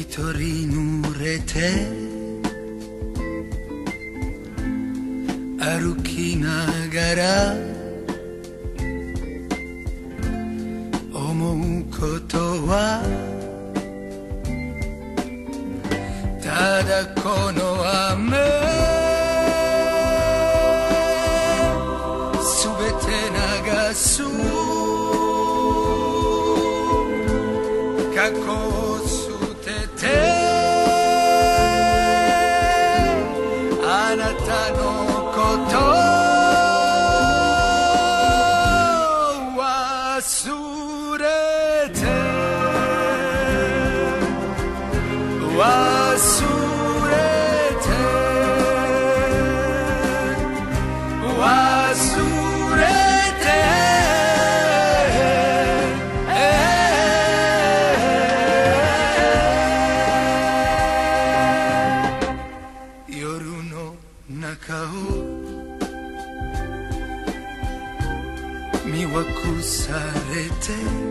一人濡れて歩きながら思うことはただこの雨すべて流す過去を捨ててあなたのこと忘れて忘れて忘れて夜の中を見渡されて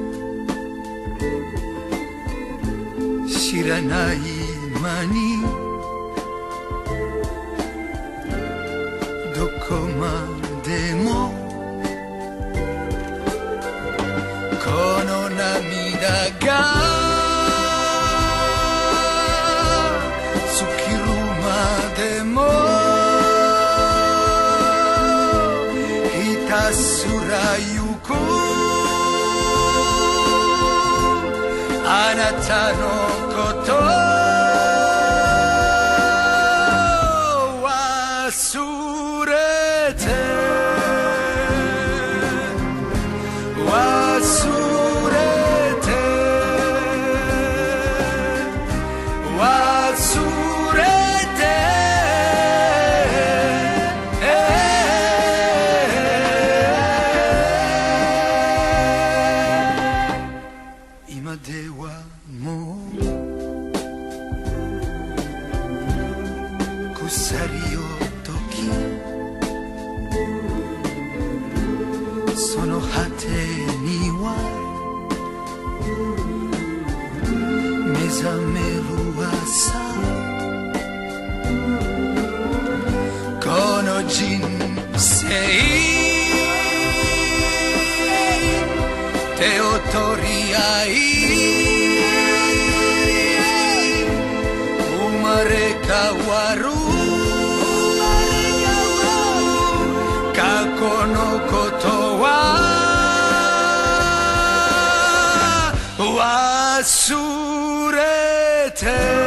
知らない間にどこまでもこの涙が尽きるまでもひたすら行くあなたのこと忘れて忘れて忘れて今ではもう鎖を解きその果てには目覚める朝この人生手を取り合い生まれ変わる過去のことは忘れて